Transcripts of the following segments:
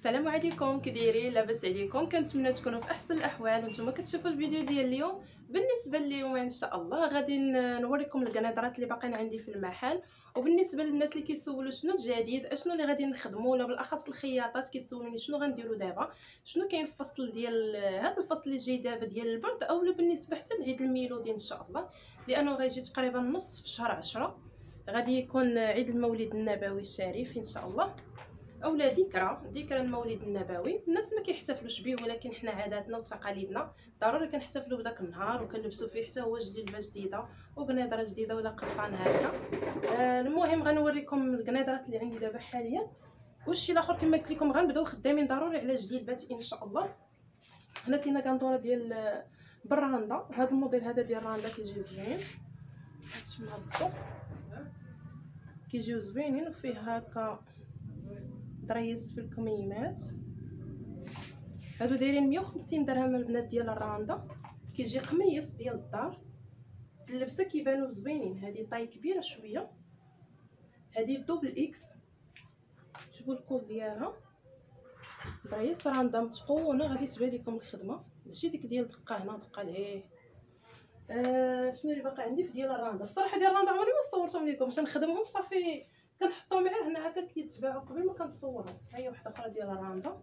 السلام عليكم، كي دايرين؟ لاباس عليكم؟ كنتمنى تكونوا في احسن الاحوال وانتم كتشوفوا الفيديو ديال اليوم. بالنسبه لليوم ان شاء الله غادي نوريكم القنيدرات اللي باقيين عندي في المحل. وبالنسبه للناس اللي كيسولوا شنو الجديد، اشنو اللي غادي نخدموا، ولا بالاخص الخياطات كيسولوني شنو غنديروا دابا، شنو كاين في الفصل ديال هذا الفصل اللي جاي دابا ديال البرد، اولا بالنسبه حتى لعيد الميلودي ان شاء الله، لانه غيجي تقريبا نص في شهر 10. غادي يكون عيد المولد النبوي الشريف ان شاء الله، اولا ذكرى المولد النبوي. الناس ما كيحتفلوش به، ولكن حنا عاداتنا وتقاليدنا ضروري كنحتفلوا بداك النهار، وكنلبسوا فيه حتى هو جليبه جديده وقنيدره جديده ولا قبطان هكا. المهم غنوريكم القنيدرات اللي عندي دابا حاليا. والشي الاخر كما قلت لكم غنبداو خدامين ضروري على جليبات ان شاء الله. هنا كاينه قندوره ديال بالراندا، هذا الموديل هذا ديال الراندا كيجي زوين، هانتوما الضو كيجيو زوينين، وفيه هكا دريس في الكميمات. هادو دايرين 150 درهم البنات ديال الراندا. كيجي قميص ديال الدار، في اللبسه كيبانو زوينين. هذه طاي كبيره شويه، هذه دوبل اكس. شوفوا الكول ديالها، دريس راندا متقونه، غادي تبان لكم الخدمه ماشي ديك ديال دقه هنا دقه لهيه. شنو اللي باقي عندي في ديال الراندا؟ الصراحه ديال الراندا عمري ما صورتهم لكم، باش نخدمهم صافي كنحطهم غير هنا هكا كيتباعوا قبل ما كنصورهم. ها هي واحده اخرى ديال الراندا.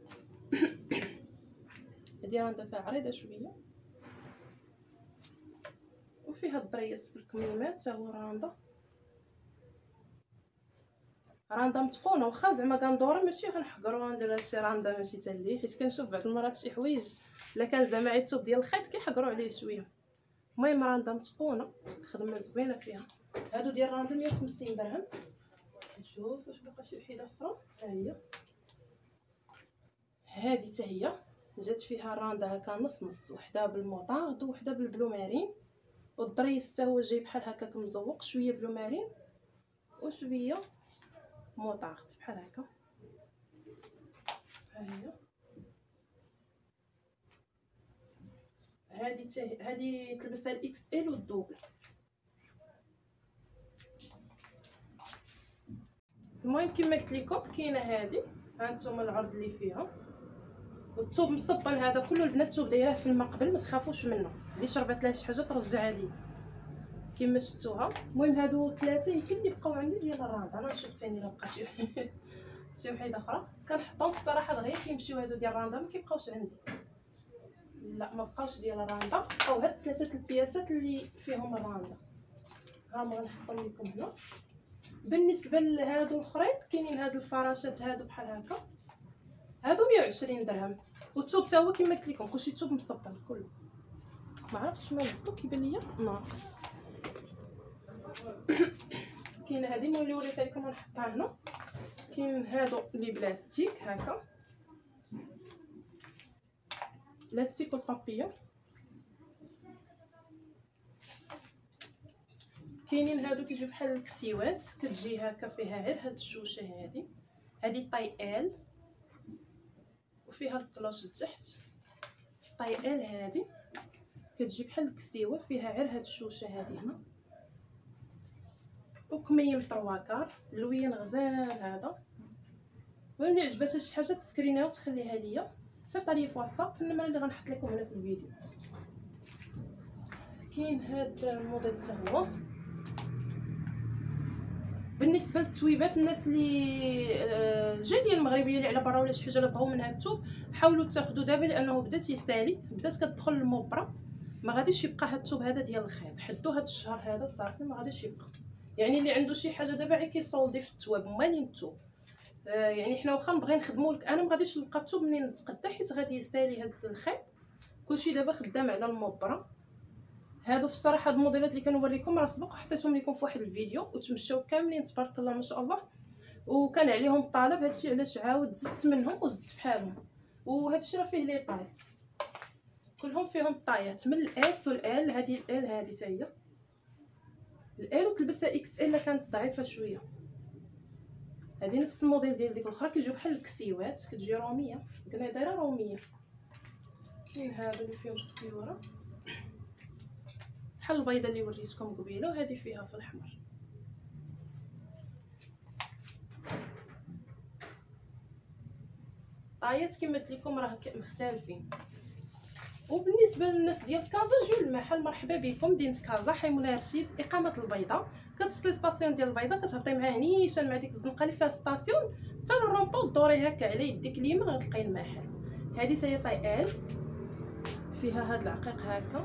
هادي راندا فيها عريضه شويه، وفيها الدريس في الكميمات حتى هو راندا متقونه. واخا زعما كندوره ماشي غنحقروا ندير هادشي راندا ماشي تالي، حيت كنشوف بعض المرات شي حوايج الا كان زعما عيطوب ديال الخيط كيحقروا عليه شويه. المهم راندا متقونه، خدمه زوينه فيها. هادو ديال راندا 150 درهم. نشوف واش بقى شي وحده اخرى. ها هي هادي حتى هي جات فيها راندا هكا نص نص، وحده بالموطارد وحده بالبلو مارين، والدريس حتى هو جاي بحال هكاك مزوق، شويه بلو مارين وشويه موطارد بحال هكا. ها هي هادي تلبسها الاكس ال والدوبل. المهم كما قلت لكم كاينه هادي، ها انتم العرض اللي فيها، والثوب مصبن هذا كله البنات. الثوب دايراه في الماء قبل، ما تخافوش منه، اللي شربت لها شي حاجه ترجعها لي كما شفتوها. المهم هادو ثلاثه يمكن اللي بقاو عندي ديال الراندا. انا نشوف ثاني لا بقى شي وحيده اخرى كنحطهم الصراحه دغيا كيمشيو. هادو ديال الراندا ما كيبقاوش عندي، لا ما بقاوش ديال الراندا، او هاد ثلاثه البياسات اللي فيهم الراندا ها ما غنحطهم لكم هنا. بالنسبه لهادو الاخرين كاينين هاد الفراشات هادو بحال هكا، هادو 120 درهم. والثوب حتى هو كما قلت لكم كلشي ثوب مصبن كله. ما عرفتش مالو كيبان ليا ناقص. كاينه هذه مولي وريتها لكم غنحطها هنا. كاين هادو لي بلاستيك هكا، لاستيك والبابيون. كاينين هادو كيجيو بحال الكسيوات، كتجي هكا فيها غير هاد الشوشه. هادي طاي ال، وفيها الكلوش لتحت. طاي ال هادي كتجي بحال الكسيوه، فيها غير هاد الشوشه هادي هنا، وكميم طرواكار لوين غزال هذا. واللي عجبتها شي حاجه تسكرينها وتخليها ليا، صيفط لي في واتساب في النمره اللي غنحط لكم هنا في الفيديو. كاين هاد الموديل حتى هو. بالنسبه للتويبات، الناس اللي جاليه المغربيه اللي على برا ولا شي حاجه اللي بغاو منها الثوب، حاولوا تاخذوا دابا لانه بدات يسالي، بدات كتدخل المبره، ما غاديش يبقى هاد الثوب هذا ديال الخيط. حدو هاد الشهر هذا صافي ما غاديش يبقى. يعني اللي عنده شي حاجه دابا غير كيصولدي في التواب مالين الثوب. يعني حنا واخا نبغي نخدموا لك، انا ما غاديش نلقى الثوب منين نتقدا، حيت غادي يسالي هاد الخيط. كلشي دابا خدام على المبره. هادو في الصراحه هاد الموديلات اللي كنوريكم راه سبق حطيتهم لكم في واحد الفيديو وتمشاو كاملين تبارك الله ما شاء الله، وكان عليهم الطلب. هادشي علاش عاود زدت منهم وزدت بحالهم. وهادشي راه فيه لي طاي كلهم فيهم الطايات من الاس والال. هادي الال هادي حتى هي الال، وتلبسها اكس ال كانت ضعيفه شويه. هادي نفس الموديل ديال ديك الاخرى، كيجيو بحال الكسيوات، كتجي روميه، قلنا دايره روميه. كاين هادو اللي فيهم السيوره بحال البيضه اللي وريتكم قبيله، وهذه فيها في الاحمر. الطايات كما قلت لكم راه مختلفين. وبالنسبه للناس ديال كازا جيو للمحل، مرحبا بكم. مدينه كازا، حي مولاي رشيد، اقامه البيضاء. كتوصلي ستاسيون ديال البيضاء، كتهبطي معاه نيشان مع ديك الزنقه اللي فيها ستاسيون حتى للرومبو، دوري هكا على يديك اليمين غتلقاي المحل. هذه حتى هي طاي ال، فيها هاد العقيق هكا.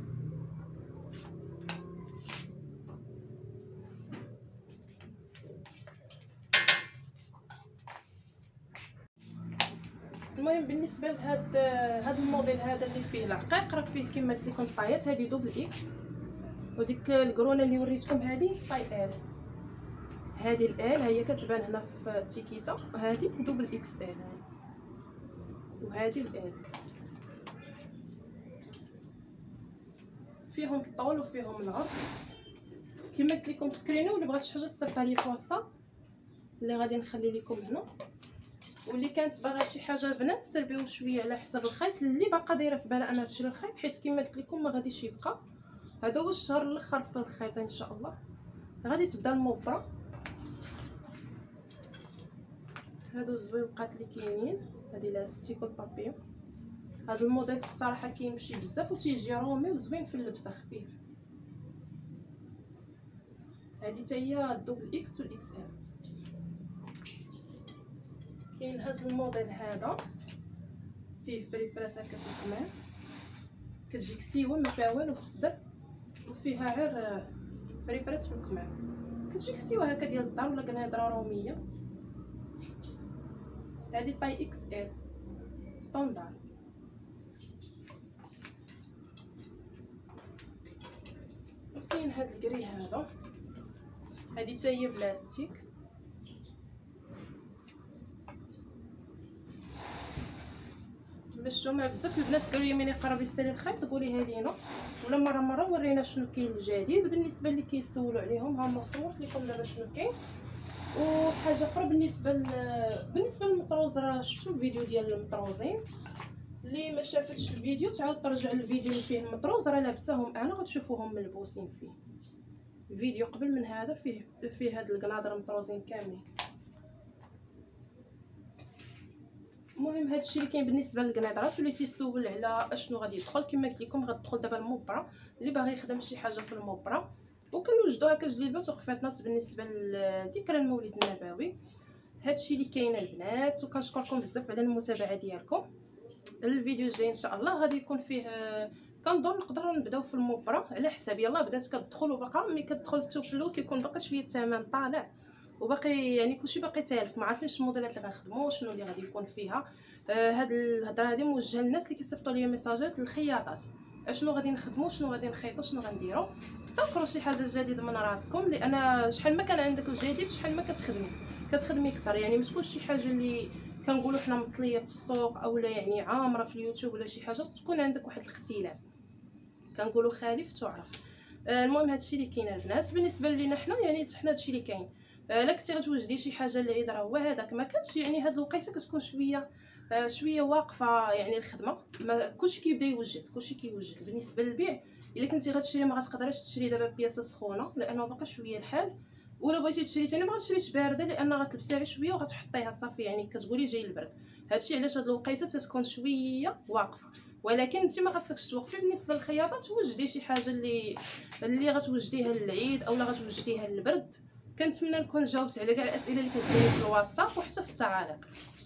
المهم بالنسبه لهاد الموديل هذا اللي فيه العقيق، راه فيه كما قلت لكم طايات. هذه دوبل اكس، وديك الكرونه اللي وريتكم هذه طاي ال. هذه الال هي كتبان هنا في التيكيته، وهذه دوبل اكس ال، وهذه الال. فيهم الطول وفيهم العرض. كما قلت لكم سكرينو، واللي بغات شي حاجه تصيفط لي في واتساب اللي غادي نخلي لكم هنا. واللي كانت باغا شي حاجه البنات سربيو شويه على حسب الخيط اللي باقا دايره في بالها انها تشري الخيط، حيت كما قلت لكم ما غاديش يبقى. هذا هو الشهر الاخر في الخيط ان شاء الله. غادي تبدا الموبرا. هادو الزويوقات اللي كاينين، هذه لاستيك والبابيون. هذا الموديل الصراحه كيمشي بزاف وتيجي رومي وزوين في اللبسه، خفيف. هذه حتى هي الدوبل اكس والاكس ال. كاين هذا الموديل هذا فيه بريفراس هكا في الكمام، كتجيك سيوه ما فيها والو في الصدر، وفيها غير بريفراس في الكمام. كتجيك سيوه هكا ديال الدار ولا كنهضره روميه. هذه طاي اكس ال ستاندار. وكاين هذا الكري هذا، هذه حتى هي بلاستيك. باش مع بزاف البنات قالوا لي ملي قرب يسالي الخيط قوليها لينا، ولا مره ورينا شنو كاين الجديد. بالنسبه اللي كيسولوا عليهم، ها صورت لكم دابا شنو كاين. وحاجه اخرى بالنسبه للمطروز، راه شفتوا الفيديو ديال المطروزين. اللي ما شافتش الفيديو تعاود ترجع للفيديو اللي فيه المطروز، راه لابساهم انا غتشوفوهم ملبوسين فيه. الفيديو قبل من هذا فيه هاد القناضر مطروزين كاملين. المهم هادشي اللي كاين بالنسبه للقناضرات. واللي تيسول على اشنو غادي يدخل، كما قلت لكم غتدخل دابا الموبرا اللي باغي يخدم شي حاجه في الموبرا. وكنوجدوا هكا جليبات وخفاطنات بالنسبه لذكرى المولد النبوي. هادشي اللي كاين البنات، وكنشكركم بزاف على المتابعه ديالكم. الفيديو الجاي ان شاء الله غادي يكون فيه كنظن نقدروا نبداو في الموبرا على حساب. يلاه بدات كتدخل، وباقا ملي كتدخل التوفلو كيكون باقي شويه الثمن طالع، وباقي يعني كلشي باقي تالف. ما عارفينش الموديلات اللي غنخدموا شنو اللي غادي يكون فيها. هاد الهضره هذه موجهه للناس اللي كيصيفطوا لي ميساجات للخياطات، اشنو غادي نخدموا، شنو غادي نخيطوا، شنو غنديروا. تفكروا شي حاجه جديده من راسكم، لان شحال ما كان عندك الجديد شحال ما كتخدمي اكثر. يعني ما تكونش شي حاجه اللي كنقولوا حنا مطليه في السوق اولا يعني عامره في اليوتيوب ولا شي حاجه تكون عندك واحد الاختلاف، كنقولوا خالف تعرف. المهم هادشي اللي كاين البنات بالنسبه لينا حنا. يعني حنا هادشي اللي كاين. الا كنتي غتوجدي شي حاجه للعيد راه هو هذاك. ما كانش يعني هاد الوقيته كتكون شويه واقفه يعني الخدمه. كلشي كيبدا يوجد، كلشي كيوجد. بالنسبه للبيع الا كنتي غتشري ما غتقدريش تشري دابا بياسه سخونه لانه باقي شويه الحال. ولا بغيتي تشري ثاني ما غتشريش بارده لان غتلبسيها شويه وغتحطيها صافي، يعني كتقولي جاي البرد. هادشي علاش هاد الوقيته تتكون شويه واقفه. ولكن انت ما خاصكش توقفي. بالنسبه للخياطات وجدي شي حاجه اللي غتوجديها للعيد اولا غتوجديها للبرد. كنتمنى نكون جاوبت على كاع الاسئله اللي كتجيني في الواتساب وحتى في التعاليق.